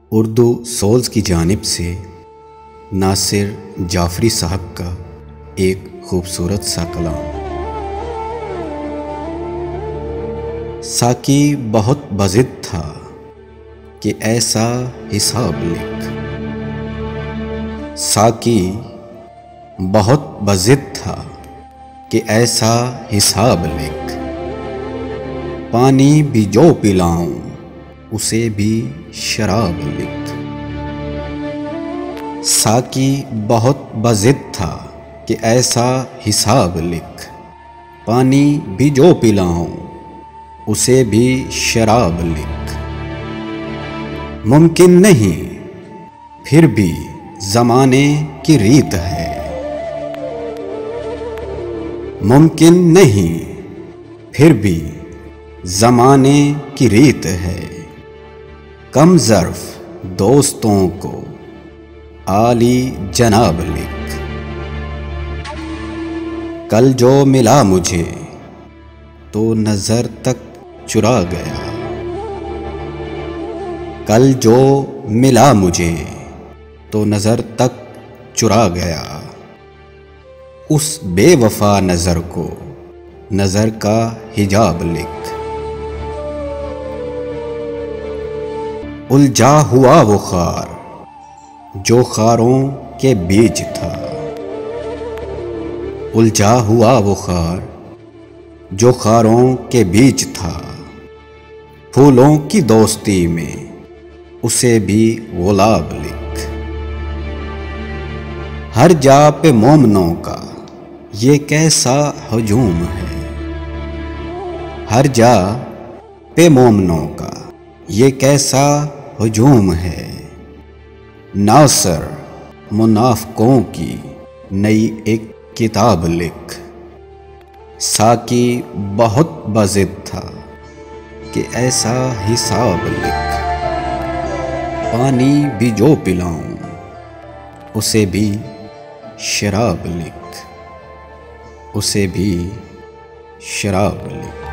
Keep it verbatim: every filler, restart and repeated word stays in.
Urdu souls की जानिब से नासिर जाफरी साहब का एक खूबसूरत सा कलाम। साकी बहुत बज़िद था कि ऐसा हिसाब लिख, साकी बहुत बज़िद था कि ऐसा हिसाब लिख, पानी भी जो पिलाऊं उसे भी शराब लिख। साकी बहुत बज़िद था कि ऐसा हिसाब लिख, पानी भी जो पिलाऊं उसे भी शराब लिख। मुमकिन नहीं फिर भी ज़माने की रीत है, मुमकिन नहीं फिर भी ज़माने की रीत है। कम ज़र्फ़ दोस्तों को आली जनाब लिख। कल जो मिला मुझे तो नज़र तक चुरा गया, कल जो मिला मुझे तो नज़र तक चुरा गया। उस बेवफा नज़र को नज़र का हिजाब लिख। उलझा हुआ वो खार जो खारों के बीच था, उलझा हुआ वो खार जो खारों के बीच था। फूलों की दोस्ती में उसे भी गुलाब लिख। हर जा पे मोमनों का ये कैसा हजूम है, हर जा पे मोमनों का ये कैसा हजूम है। नासर मुनाफ़िकों की नई एक किताब लिख। साकी बहुत बज़िद था कि ऐसा हिसाब लिख, पानी भी जो पिलाऊं उसे भी शराब लिख, उसे भी शराब लिख।